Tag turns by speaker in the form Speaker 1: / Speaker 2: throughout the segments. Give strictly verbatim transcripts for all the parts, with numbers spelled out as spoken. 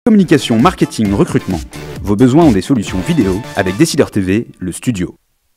Speaker 1: Communication, marketing, recrutement. Vos besoins ont des solutions vidéo avec Décideur T V, le studio.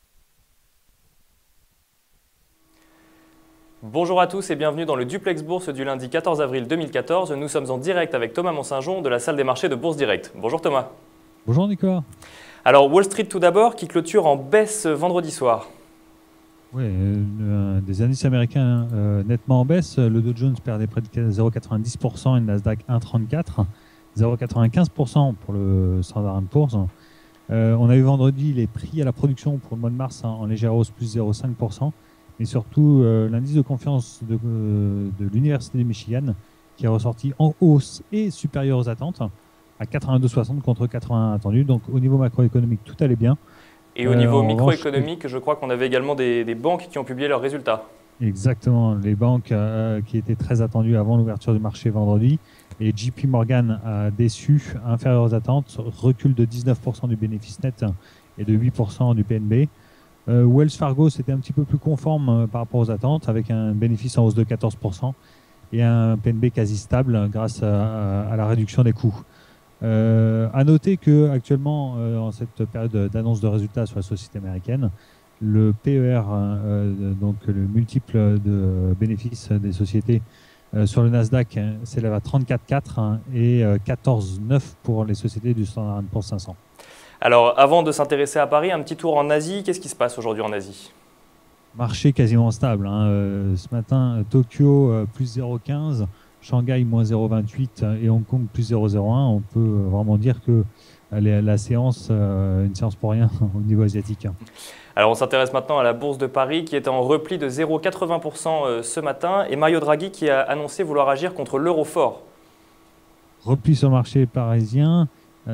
Speaker 2: Bonjour à tous et bienvenue dans le Duplex Bourse du lundi quatorze avril deux mille quatorze. Nous sommes en direct avec Thomas Monsaingeon de la salle des marchés de Bourse Direct. Bonjour Thomas.
Speaker 3: Bonjour Nicolas.
Speaker 2: Alors Wall Street tout d'abord qui clôture en baisse vendredi soir.
Speaker 3: Oui, euh, des indices américains euh, nettement en baisse. Le Dow Jones perdait près de zéro virgule quatre-vingt-dix pour cent et le Nasdaq un virgule trente-quatre. zéro virgule quatre-vingt-quinze pour cent pour le Standard and Poor's. Euh, on a eu vendredi les prix à la production pour le mois de mars hein, en légère hausse, plus zéro virgule cinq pour cent. Et surtout euh, l'indice de confiance de, euh, de l'Université du Michigan qui est ressorti en hausse et supérieur aux attentes à quatre-vingt-deux virgule soixante contre quatre-vingts attendus. Donc au niveau macroéconomique, tout allait bien.
Speaker 2: Et au niveau
Speaker 3: euh,
Speaker 2: microéconomique, je crois qu'on avait également des, des banques qui ont publié leurs résultats.
Speaker 3: Exactement, les banques euh, qui étaient très attendues avant l'ouverture du marché vendredi. Et J P Morgan a déçu, inférieur aux attentes, recul de dix-neuf pour cent du bénéfice net et de huit pour cent du P N B. Euh, Wells Fargo, c'était un petit peu plus conforme euh, par rapport aux attentes, avec un bénéfice en hausse de quatorze pour cent et un P N B quasi stable grâce à, à la réduction des coûts. Euh, à noter qu'actuellement, euh, en cette période d'annonce de résultats sur la société américaine, le P E R, euh, donc le multiple de bénéfices des sociétés euh, sur le Nasdaq, s'élève à trente-quatre virgule quatre hein, et euh, quatorze virgule neuf pour les sociétés du Standard and Poor's cinq cents.
Speaker 2: Alors avant de s'intéresser à Paris, un petit tour en Asie. Qu'est-ce qui se passe aujourd'hui en Asie ?
Speaker 3: Marché quasiment stable. Hein. Euh, ce matin, Tokyo euh, plus zéro virgule quinze, Shanghai moins zéro virgule vingt-huit et Hong Kong plus zéro virgule zéro un. On peut vraiment dire que la, la séance, euh, une séance pour rien au niveau asiatique.
Speaker 2: Alors on s'intéresse maintenant à la Bourse de Paris qui est en repli de zéro virgule quatre-vingts pour cent ce matin et Mario Draghi qui a annoncé vouloir agir contre l'euro fort.
Speaker 3: Repli sur le marché parisien.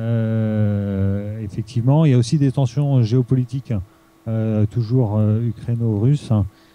Speaker 3: Euh, effectivement, il y a aussi des tensions géopolitiques, euh, toujours euh, ukraino-russes.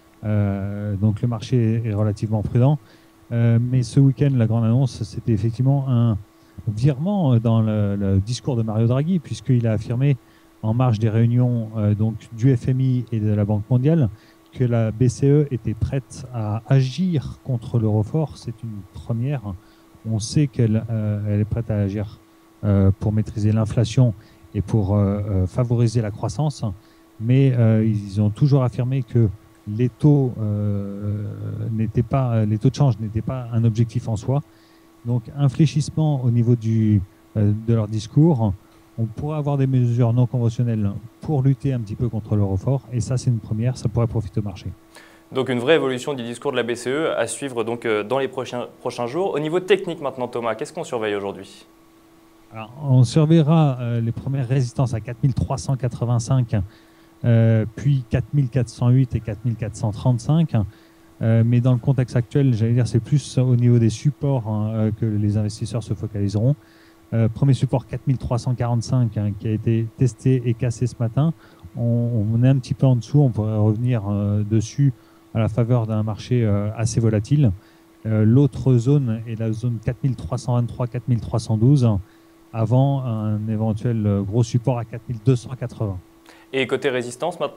Speaker 3: Euh, donc le marché est relativement prudent. Euh, mais ce week-end, la grande annonce, c'était effectivement un virement dans le, le discours de Mario Draghi, puisqu'il a affirmé en marge des réunions euh, donc, du F M I et de la Banque mondiale que la B C E était prête à agir contre l'euro fort. C'est une première. On sait qu'elle euh, elle est prête à agir euh, pour maîtriser l'inflation et pour euh, euh, favoriser la croissance. Mais euh, ils ont toujours affirmé que les taux, euh, n'étaient pas, les taux de change n'étaient pas un objectif en soi. Donc un fléchissement au niveau du, euh, de leur discours. On pourrait avoir des mesures non conventionnelles pour lutter un petit peu contre l'euro fort. Et ça, c'est une première, ça pourrait profiter au marché.
Speaker 2: Donc une vraie évolution du discours de la B C E à suivre donc dans les prochains, prochains jours. Au niveau technique maintenant, Thomas, qu'est-ce qu'on surveille aujourd'hui ?
Speaker 3: Alors, on surveillera euh, les premières résistances à quatre mille trois cent quatre-vingt-cinq, euh, puis quatre mille quatre cent huit et quatre mille quatre cent trente-cinq. Euh, mais dans le contexte actuel, j'allais dire, c'est plus au niveau des supports hein, que les investisseurs se focaliseront. Euh, premier support quatre mille trois cent quarante-cinq hein, qui a été testé et cassé ce matin. On, on est un petit peu en dessous, on pourrait revenir euh, dessus à la faveur d'un marché euh, assez volatile. Euh, L'autre zone est la zone quatre mille trois cent vingt-trois quatre mille trois cent douze avant un éventuel gros support à quatre mille deux cent quatre-vingts. Et
Speaker 2: côté résistance maintenant ?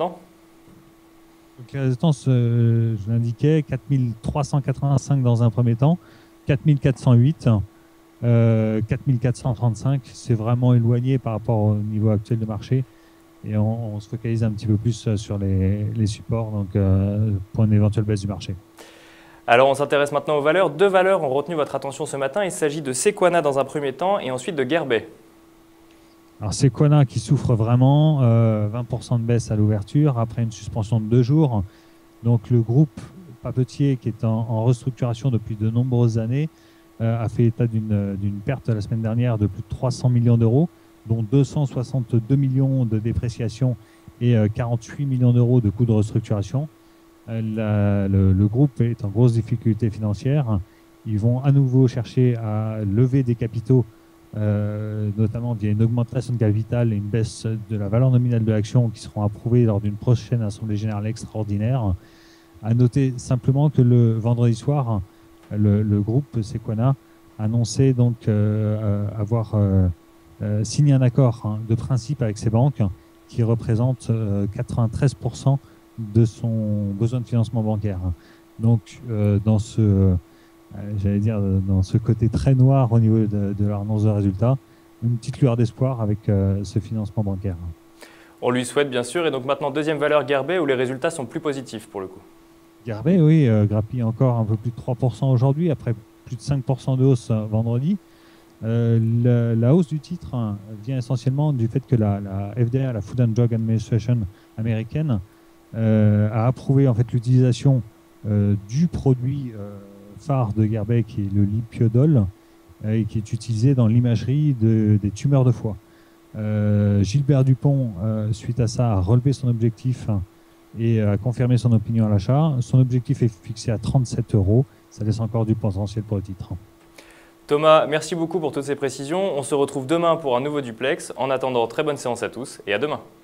Speaker 3: Donc, la résistance, euh, je l'indiquais, quatre mille trois cent quatre-vingt-cinq dans un premier temps, quatre mille quatre cent huit. Euh, quatre mille quatre cent trente-cinq, c'est vraiment éloigné par rapport au niveau actuel du marché et on, on se focalise un petit peu plus sur les, les supports donc, euh, pour une éventuelle baisse du marché.
Speaker 2: Alors on s'intéresse maintenant aux valeurs. Deux valeurs ont retenu votre attention ce matin. Il s'agit de Sequana dans un premier temps et ensuite de Guerbet.
Speaker 3: Alors Sequana qui souffre vraiment, euh, vingt pour cent de baisse à l'ouverture après une suspension de deux jours. Donc le groupe papetier qui est en, en restructuration depuis de nombreuses années Euh, a fait état d'une d'une perte la semaine dernière de plus de trois cents millions d'euros, dont deux cent soixante-deux millions de dépréciation et euh, quarante-huit millions d'euros de coûts de restructuration. Euh, la, le, le groupe est en grosse difficulté financière. Ils vont à nouveau chercher à lever des capitaux, euh, notamment via une augmentation de capital et une baisse de la valeur nominale de l'action qui seront approuvées lors d'une prochaine assemblée générale extraordinaire. À noter simplement que le vendredi soir, Le, le groupe Sequana annonçait donc euh, avoir euh, euh, signé un accord hein, de principe avec ses banques qui représente euh, quatre-vingt-treize pour cent de son besoin de financement bancaire. Donc, euh, dans ce j'allais dire, dans ce côté très noir au niveau de, de leur annonce de résultats, une petite lueur d'espoir avec euh, ce financement bancaire.
Speaker 2: On lui souhaite bien sûr. Et donc maintenant, deuxième valeur, Guerbet, où les résultats sont plus positifs pour le coup.
Speaker 3: Guerbet, oui, euh, grappille encore un peu plus de trois pour cent aujourd'hui, après plus de cinq pour cent de hausse euh, vendredi. Euh, la, la hausse du titre hein, vient essentiellement du fait que la, la F D A, la Food and Drug Administration américaine, euh, a approuvé en fait l'utilisation euh, du produit euh, phare de Guerbet, qui est le lipiodol, euh, et qui est utilisé dans l'imagerie de, des tumeurs de foie. Euh, Gilbert Dupont, euh, suite à ça, a relevé son objectif hein, et a confirmé son opinion à l'achat. Son objectif est fixé à trente-sept euros. Ça laisse encore du potentiel pour le titre.
Speaker 2: Thomas, merci beaucoup pour toutes ces précisions. On se retrouve demain pour un nouveau duplex. En attendant, très bonne séance à tous et à demain.